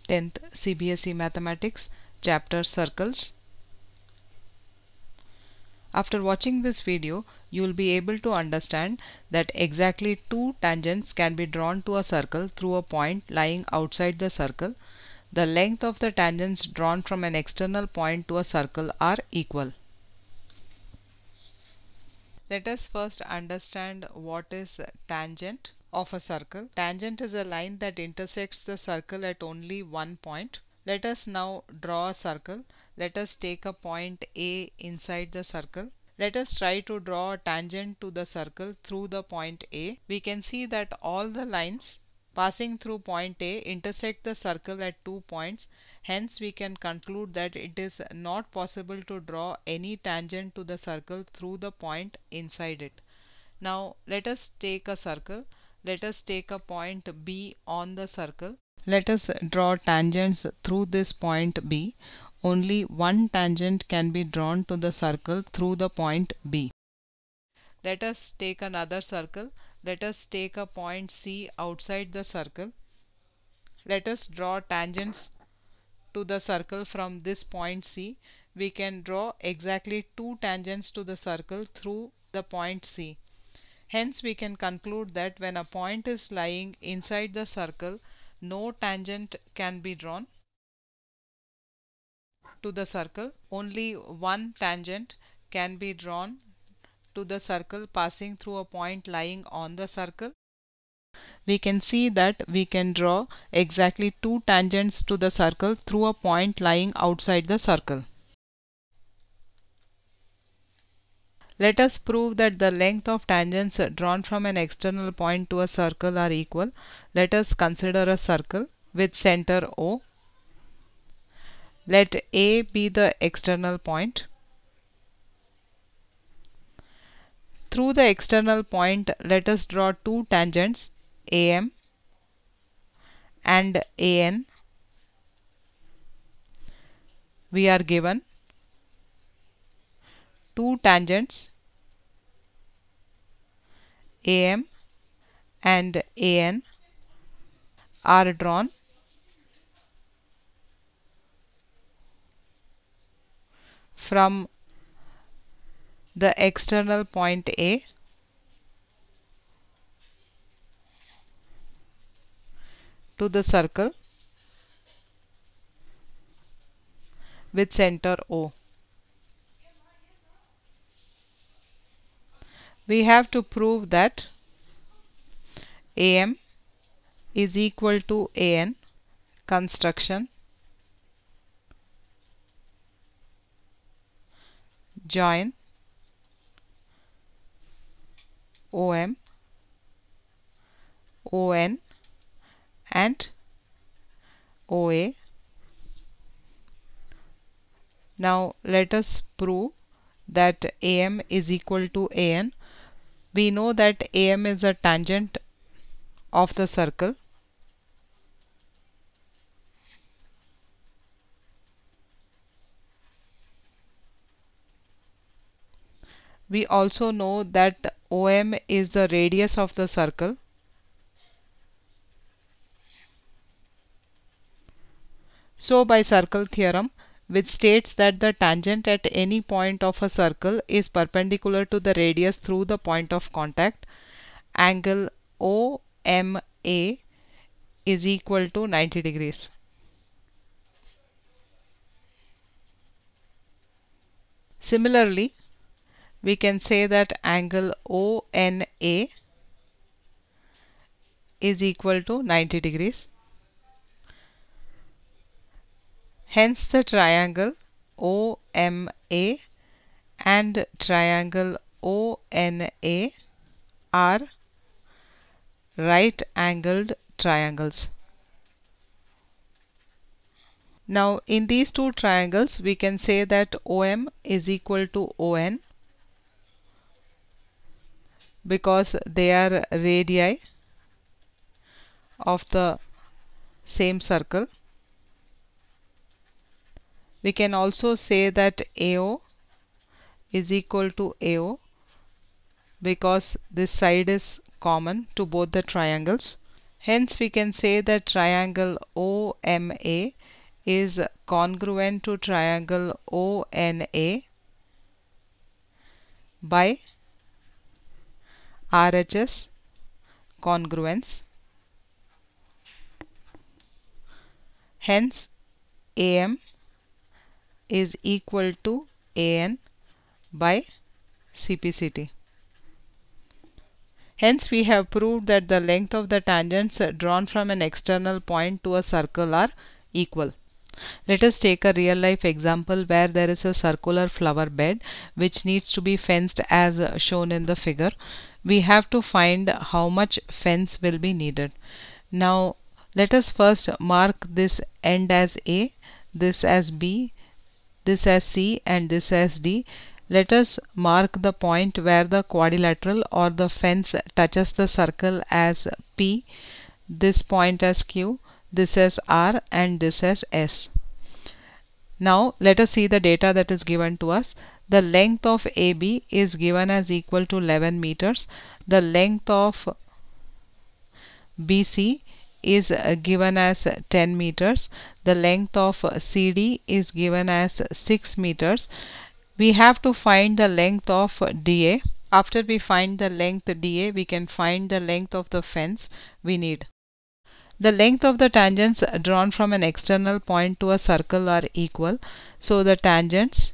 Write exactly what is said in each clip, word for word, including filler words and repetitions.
tenth C B S E Mathematics, Chapter Circles. After watching this video, you will be able to understand that exactly two tangents can be drawn to a circle through a point lying outside the circle. The length of the tangents drawn from an external point to a circle are equal. Let us first understand what is tangent of a circle. Tangent is a line that intersects the circle at only one point. Let us now draw a circle. Let us take a point A inside the circle. Let us try to draw a tangent to the circle through the point A. We can see that all the lines passing through point A intersect the circle at two points. Hence, we can conclude that it is not possible to draw any tangent to the circle through the point inside it. Now, let us take a circle. Let us take a point B on the circle. Let us draw tangents through this point B. Only one tangent can be drawn to the circle through the point B. Let us take another circle. Let us take a point C outside the circle. Let us draw tangents to the circle from this point C. We can draw exactly two tangents to the circle through the point C. Hence, we can conclude that when a point is lying inside the circle, no tangent can be drawn to the circle. Only one tangent can be drawn to the circle passing through a point lying on the circle. We can see that we can draw exactly two tangents to the circle through a point lying outside the circle. Let us prove that the length of tangents drawn from an external point to a circle are equal. Let us consider a circle with center O. Let A be the external point. Through the external point, let us draw two tangents, A M and A N. We are given two tangents, A M and A N are drawn from the external point A to the circle with center O. We have to prove that A M is equal to A N. Construction. Join O M, O N and O A. Now let us prove that A M is equal to A N. We know that A M is a tangent of the circle. We also know that O M is the radius of the circle. So, by circle theorem, which states that the tangent at any point of a circle is perpendicular to the radius through the point of contact, angle O M A is equal to ninety degrees. Similarly, we can say that angle O N A is equal to ninety degrees. Hence, the triangle O M A and triangle O N A are right angled triangles. Now, in these two triangles, we can say that O M is equal to O N because they are radii of the same circle. We can also say that A O is equal to A O because this side is common to both the triangles. Hence we can say that triangle O M A is congruent to triangle O N A by R H S congruence. Hence A M is equal to A N by C P C T. Hence we have proved that the length of the tangents drawn from an external point to a circle are equal. Let us take a real life example where there is a circular flower bed which needs to be fenced as shown in the figure. We have to find how much fence will be needed. Now let us first mark this end as A, this as B, this as C and this as D. Let us mark the point where the quadrilateral or the fence touches the circle as P, this point as Q, this as R and this as S. Now let us see the data that is given to us. The length of A B is given as equal to eleven meters. The length of B C is given as ten meters. The length of C D is given as six meters. We have to find the length of D A. After we find the length D A, we can find the length of the fence we need. The length of the tangents drawn from an external point to a circle are equal. So the tangents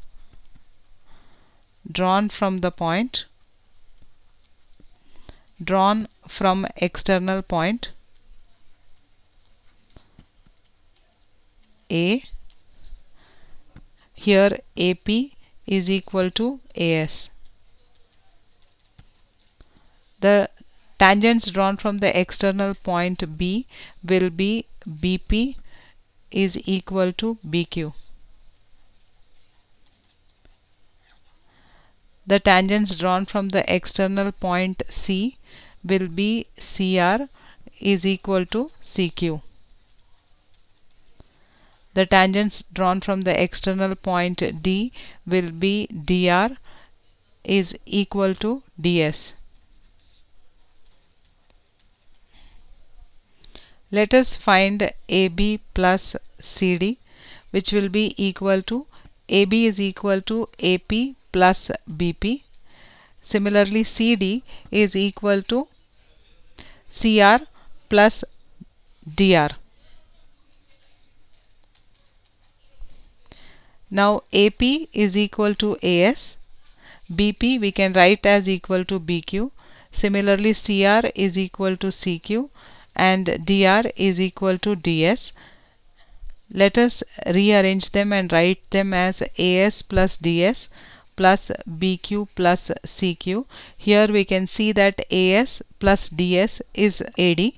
drawn from the point drawn from external point A, here A P is equal to A S. The tangents drawn from the external point B will be B P is equal to B Q. The tangents drawn from the external point C will be C R is equal to C Q. The tangents drawn from the external point D will be D R is equal to D S. Let us find A B plus C D, which will be equal to A B is equal to A P plus B P. Similarly, C D is equal to C R plus D R. Now A P is equal to A S, B P we can write as equal to B Q. Similarly, C R is equal to C Q and D R is equal to D S. Let us rearrange them and write them as A S plus D S plus B Q plus C Q. Here we can see that A S plus D S is A D.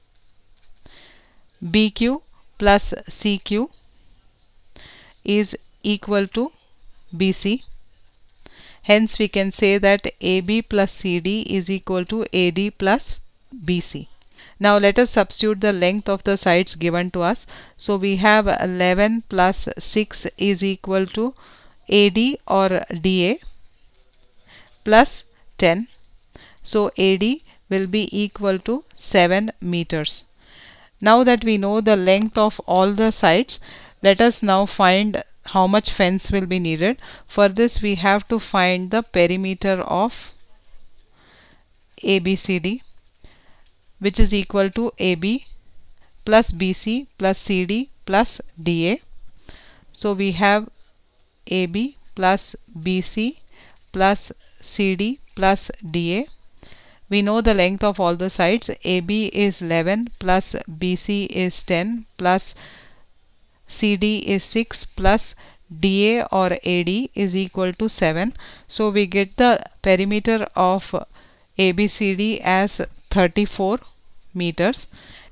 B Q plus C Q is equal to B C. Hence we can say that A B plus C D is equal to A D plus B C. Now let us substitute the length of the sides given to us. So we have eleven plus six is equal to A D or D A plus ten. So A D will be equal to seven meters. Now that we know the length of all the sides, let us now find how much fence will be needed. For this we have to find the perimeter of A B C D, which is equal to A B plus B C plus C D plus D A. So we have A B plus B C plus C D plus D A. We know the length of all the sides. A B is eleven plus B C is ten plus C D is six plus D A or A D is equal to seven. So we get the perimeter of A B C D as thirty-four meters.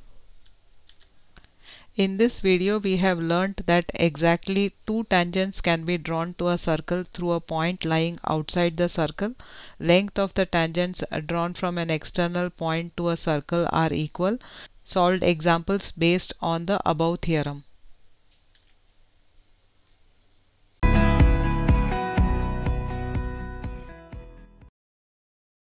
In this video we have learnt that exactly two tangents can be drawn to a circle through a point lying outside the circle. Length of the tangents drawn from an external point to a circle are equal. Solved examples based on the above theorem.